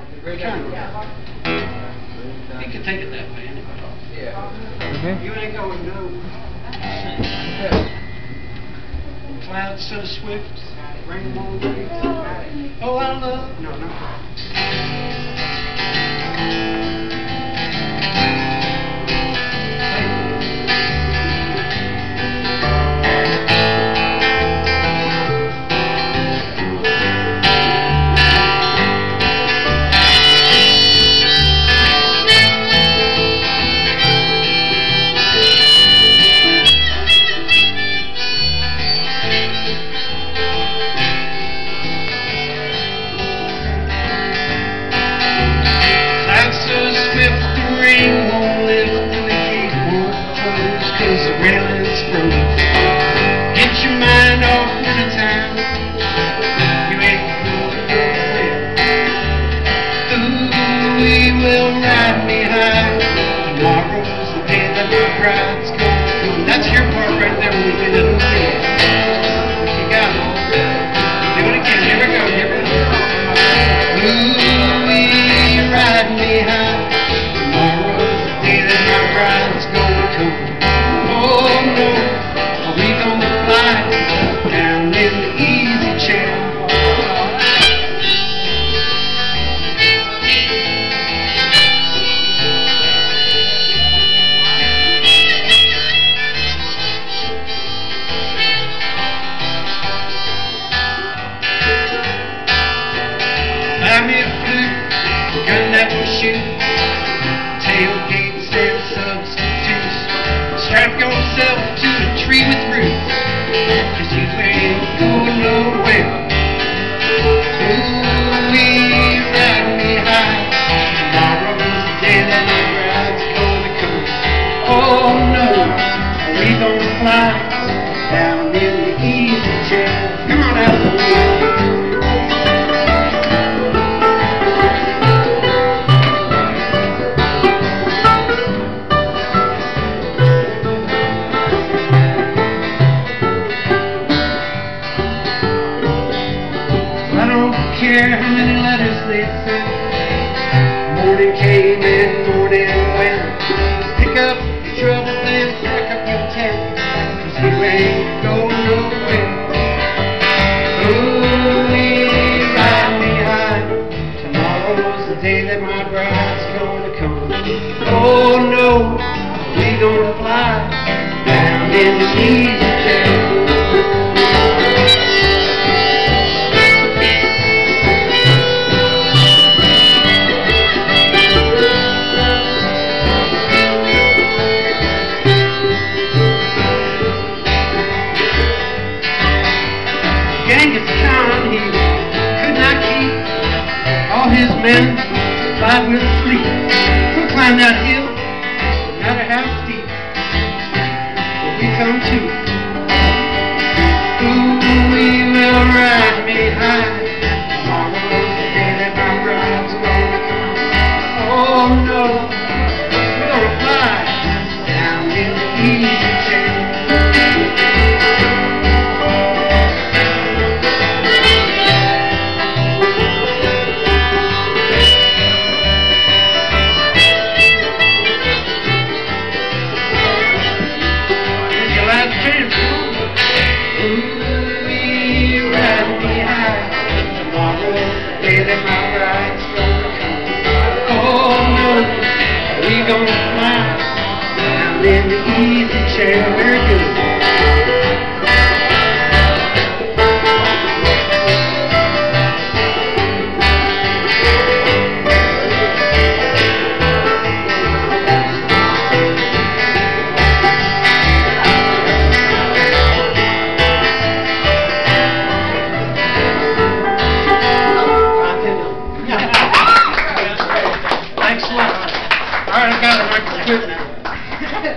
You can take it that way anyway. Okay. You ain't going no. Clouds so swift, rainbow breeze. Oh, I love. No, no. That's your part right there when we get into the bed. You got it. Do it again. Here we go. Here we go. Ooh, ride me high. Tomorrow's the day that my bride's gonna come. Oh no, are we gonna fly down in the easy chair? Buy me a flute, a gun that will shoot, tailgates and substitutes. Strap yourself to a tree with roots, 'cause you ain't going nowhere. Ooh, ride me high. Tomorrow's the day that my bride's gonna come. Oh no, are we gonna fly down in the easy chair? Come on out. Care how many letters they sent. Morning came and morning went. Pick up your trouble and pack up your tent, 'cause you ain't going nowhere. Ooh, ride me high. Tomorrow's the day that my bride's gonna come. Oh no, we gonna fly down in the easy chair. Genghis Khan, he could not keep all his men fight with sleep. We'll climb that hill, no matter how steep, when we come to. Ooh, we will ride.